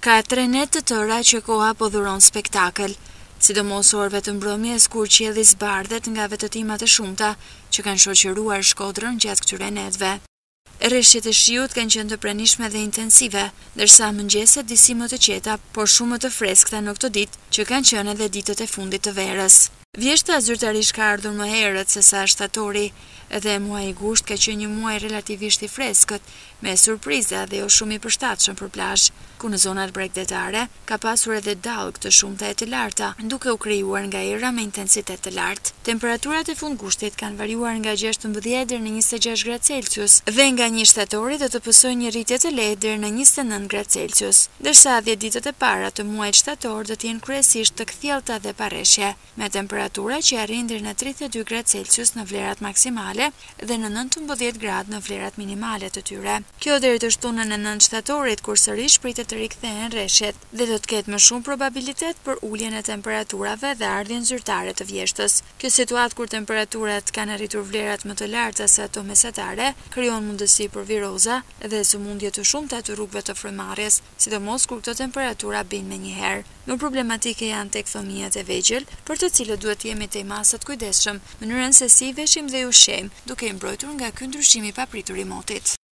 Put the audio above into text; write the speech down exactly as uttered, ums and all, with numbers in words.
Ka tre net të tëra që koha po dhuron spektakël, sidomos orëve të mbrëmjes kur qielli zbardhet nga vetëtimat e shumta që kanë shoqëruar Shkodrën gjatë këtyre netëve. Rreshjet e shiut kanë qenë të pranishme dhe intensive, ndërsa mëngjeset disi më të qeta, por shumë më të freskëta në këtë ditë që kanë qenë edhe ditët e fundit të verës. Vjeshta zyrtarisht ka ardhur më herët se sa shtatori, dhe muaji i gusht ka qenë një muaj relativisht i freskët, me surpriza dhe jo shumë i përshtatshëm për plazh, ku në zonat bregdetare ka pasur edhe dallgë të shumta e të larta, duke u krijuar nga era me intensitet të lartë. Temperaturat e fundgushtit kanë variuar nga gjashtëmbëdhjetë deri në njëzet e gjashtë gradë Celsius dhe nga një shtatori do të pësojë një rritje të lehtë deri në njëzet e nëntë gradë Celsius, ndërsa dhjetë ditët e para të muajit shtator do të jenë kryesisht të kthjellta dhe pa rreshje, me temperatura që arrin deri në tridhjetë e dy gradë Celsius në vlerat maksimale dhe në nëntëmbëdhjetë gradë në vlerat minimale të tyre. Kjo deri të shtunën e nëntë shtatorit, kur sërish pritet të rikthehen rreshjet dhe do të ketë më shumë probabilitet për uljen e temperaturave dhe ardhjen zyrtare të vjeshtës. Kjo situatë kur temperaturat kanë arritur vlerat më të larta se ato mesatare, krijon mundësi për viroza dhe sëmundje të shumta të rrugëve të frymëmarrjes, sidomos kur këto temperatura bien menjëherë. Më problematike janë tek fëmijët e vegjël, për të cilët duhet të jemi te masat kujdesshëm, mënyrën se si veshim dhe ushqejmë, duke i mbrojtur nga ky ndryshim i papritur i motit.